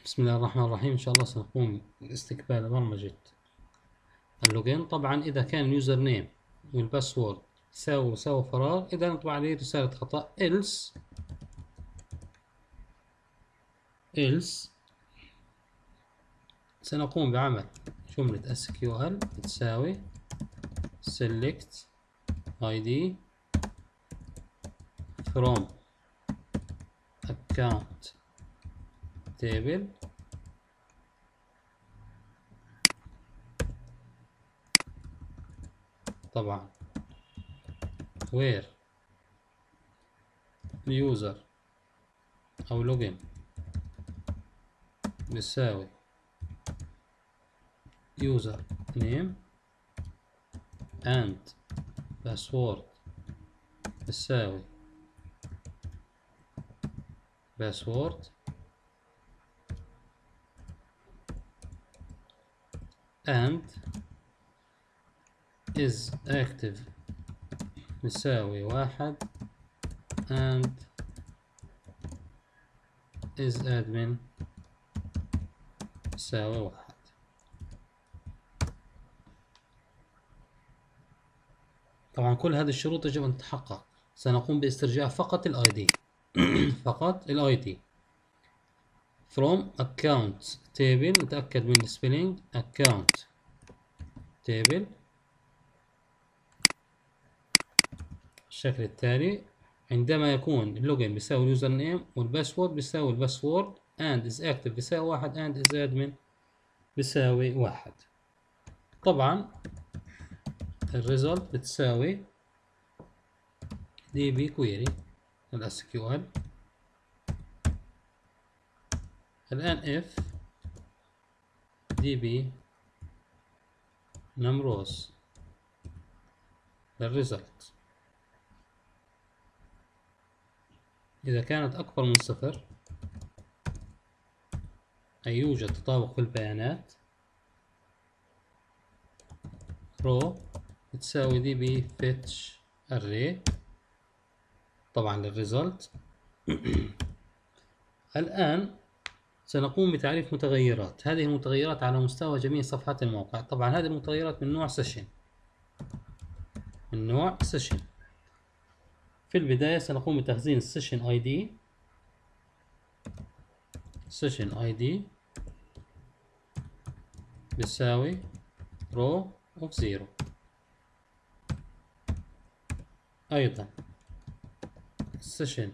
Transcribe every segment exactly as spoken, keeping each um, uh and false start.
بسم الله الرحمن الرحيم. إن شاء الله سنقوم باستكمال برمجة اللوجين. طبعا إذا كان اليوزر نيم والباسورد يساوي يساوي فراغ، إذا نطبع عليه رسالة خطأ else else سنقوم بعمل جملة إس كيو إل بتساوي select id from account table طبعا where user أو login بتساوي user name and password بتساوي password and is active بتساوي واحد and is admin بتساوي واحد. طبعا كل هذه الشروط يجب أن تتحقق. سنقوم باسترجاع فقط الاي دي فقط الاي دي from account table. نتأكد من السبيلينج account table بالشكل التالي: عندما يكون اللوجن بيساوي اليوزر نيم والباسورد بيساوي الباسورد and is active بيساوي واحد and is admin بيساوي واحد. طبعا الريزلت بتساوي دي بي كويري الاس كيو ال. الان اف دي بي نمروز للريزلت إذا كانت أكبر من صفر أي يوجد تطابق في البيانات رو تساوي دي بي فيتش array طبعا للريزلت. الآن سنقوم بتعريف متغيرات. هذه المتغيرات على مستوى جميع صفحات الموقع. طبعا هذه المتغيرات من نوع سيشن من نوع سيشن. في البداية سنقوم بتخزين السيشن اي دي سيشن اي دي بيساوي رو اوف زيرو. ايضا السيشن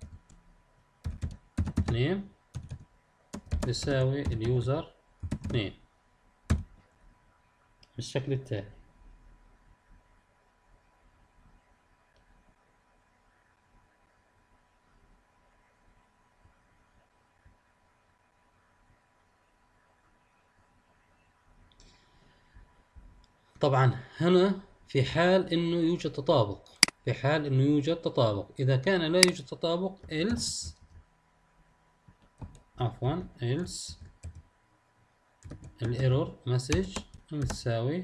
نيم بيساوي اليوزر نيم بالشكل التالي. طبعا هنا في حال انه يوجد تطابق في حال انه يوجد تطابق إذا كان لا يوجد تطابق else عفوا else الايرور مسج تساوي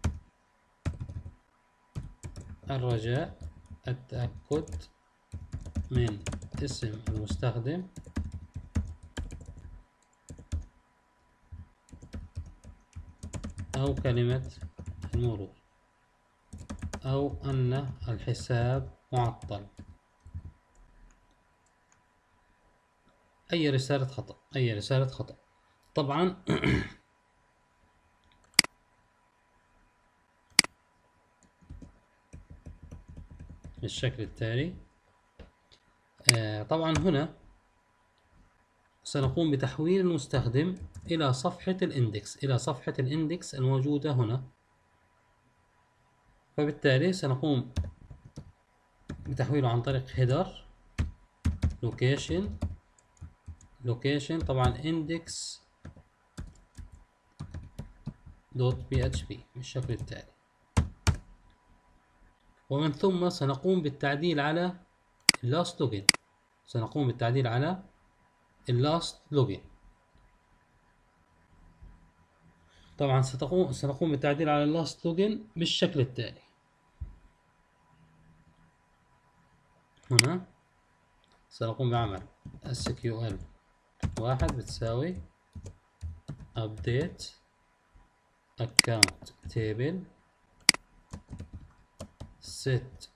الرجاء التأكد من اسم المستخدم أو كلمة المرور أو أن الحساب معطل. أي رسالة خطأ أي رسالة خطأ. طبعا بالشكل التالي. آه طبعا هنا سنقوم بتحويل المستخدم إلى صفحة الاندكس إلى صفحة الاندكس الموجودة هنا. فبالتالي سنقوم بتحويله عن طريق header location location طبعا index دوت بي اتش بي بالشكل التالي. ومن ثم سنقوم بالتعديل على اللاست لوجين سنقوم بالتعديل على اللاست لوجين. طبعا ستقوم سنقوم بالتعديل على اللاست لوجين بالشكل التالي. هنا سنقوم بعمل اس كيو ال واحد بتساوي update account table set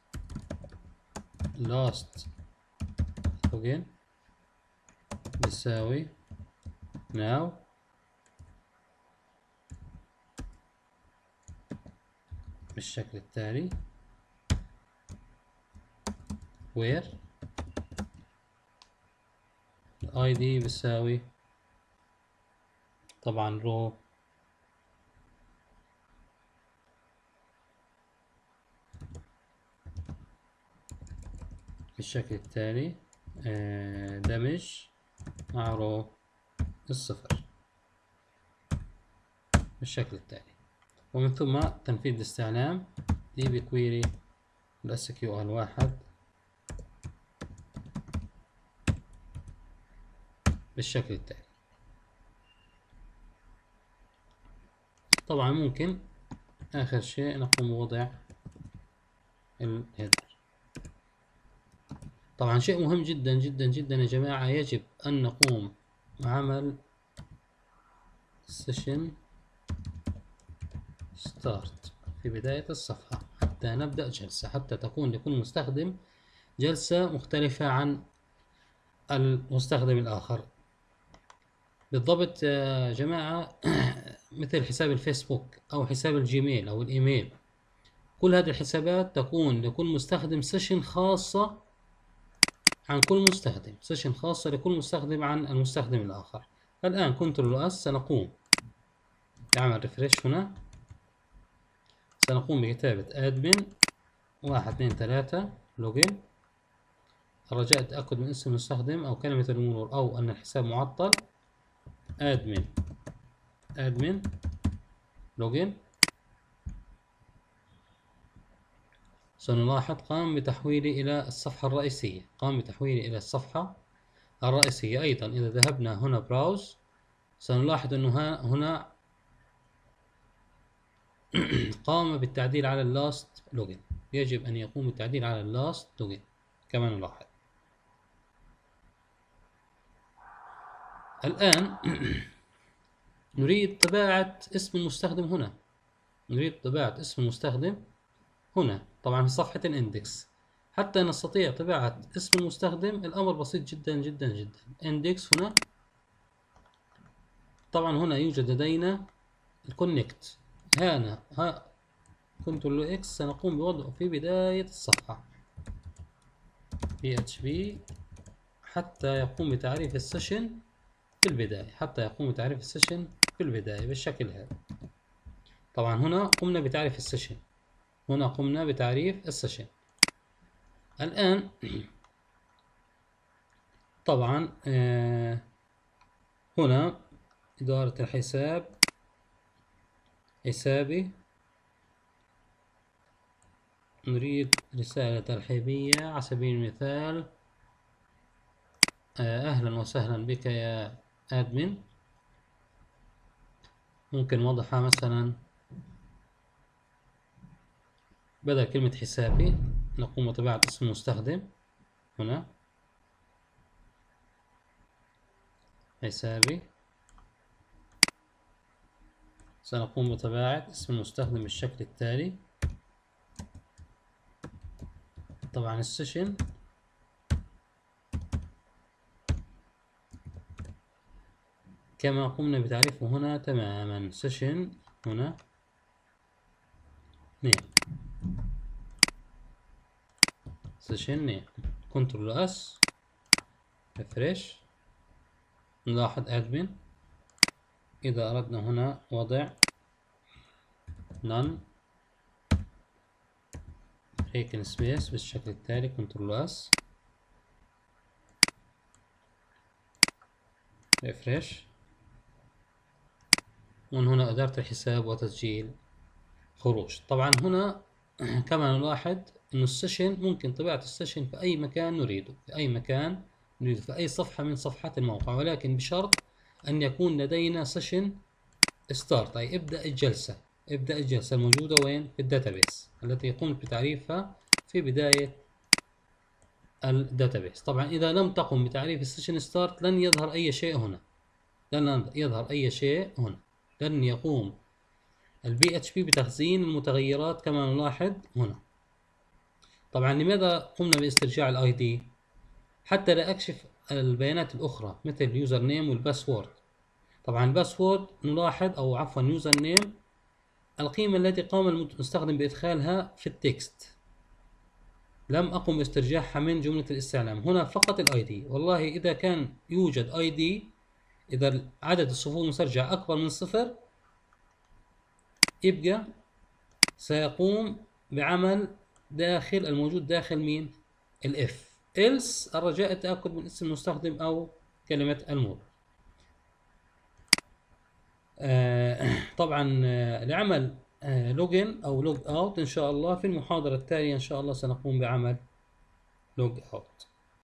last login بتساوي now بالشكل التالي where اي دي بيساوي طبعا رو بالشكل التالي آه دمج مع رو الصفر بالشكل التالي، ومن ثم تنفيذ الاستعلام دي بكويري الاس كيو ال واحد بالشكل التالي. طبعا ممكن آخر شيء نقوم بوضع الهيدر. طبعا شيء مهم جدا جدا جدا يا جماعة، يجب أن نقوم بعمل سيشن ستارت في بداية الصفحة حتى نبدأ جلسة، حتى تكون لكل مستخدم جلسة مختلفة عن المستخدم الآخر. بالضبط يا جماعة مثل حساب الفيسبوك أو حساب الجيميل أو الإيميل، كل هذه الحسابات تكون لكل مستخدم سيشن خاصة عن كل مستخدم، سيشن خاصة لكل مستخدم عن المستخدم الآخر. الآن كنترول اس سنقوم بعمل ريفريش هنا، سنقوم بكتابة admin واحد اثنين ثلاثة login، رجاء التأكد من اسم المستخدم أو كلمة المرور أو أن الحساب معطل. admin admin login، سنلاحظ قام بتحويلي إلى الصفحة الرئيسية، قام بتحويلي إلى الصفحة الرئيسية. أيضا إذا ذهبنا هنا براوز سنلاحظ أنه هنا قام بالتعديل على اللاست لوجن، يجب أن يقوم بالتعديل على اللاست لوجن كما نلاحظ. الآن نريد طباعة اسم المستخدم هنا، نريد طباعة اسم المستخدم هنا طبعا في صفحة الاندكس. حتى نستطيع طباعة اسم المستخدم الأمر بسيط جدا جدا جدا. اندكس هنا، طبعا هنا يوجد لدينا الكونكت، هنا ها كنترول اكس سنقوم بوضعه في بداية الصفحة بي اتش بي حتى يقوم بتعريف السيشن في البداية، حتى يقوم بتعريف السيشن في البداية بالشكل هذا. طبعا هنا قمنا بتعريف السيشن، هنا قمنا بتعريف السيشن. الآن طبعا آه هنا إدارة الحساب، حسابي، نريد رسالة ترحيبية على سبيل المثال آه أهلا وسهلا بك يا أدمن، ممكن وضعها مثلا بدل كلمة حسابي نقوم بطباعة اسم المستخدم هنا حسابي، سنقوم بطباعة اسم المستخدم بالشكل التالي. طبعا السيشن كما قمنا بتعريفه هنا تماما، سيشن هنا نيم، سيشن نيم، كنترول اس ريفريش، نلاحظ ادمن. اذا اردنا هنا وضع none breaking space بالشكل التالي، كنترول اس ريفريش، ومن هنا إدارة الحساب وتسجيل خروج. طبعا هنا كما نلاحظ انه السيشن ممكن طباعة السيشن في اي مكان نريده، في اي مكان نريده، في اي صفحة من صفحات الموقع، ولكن بشرط ان يكون لدينا سيشن ستارت، اي ابدأ الجلسة، ابدأ الجلسة الموجودة وين؟ في الداتابيس التي قمت بتعريفها في بداية الداتابيس. طبعا إذا لم تقم بتعريف السيشن ستارت لن يظهر أي شيء هنا، لن يظهر أي شيء هنا، لن يقوم البي اتش بي بتخزين المتغيرات كما نلاحظ هنا. طبعا لماذا قمنا باسترجاع الاي دي؟ حتى لا اكشف البيانات الاخرى مثل اليوزر نيم والباسورد. طبعا الباسورد نلاحظ، او عفوا يوزر نيم، القيمة التي قام المستخدم بادخالها في التكست، لم اقم باسترجاعها من جملة الاستعلام. هنا فقط الاي دي. والله اذا كان يوجد اي دي، اذا عدد الصفوف المسترجع اكبر من صفر، يبقى سيقوم بعمل داخل الموجود داخل مين؟ الاف. else الرجاء التأكد من اسم المستخدم او كلمة المرور. آه طبعا آه لعمل آه لوجن او لوج اوت ان شاء الله في المحاضرة التالية ان شاء الله سنقوم بعمل لوج اوت.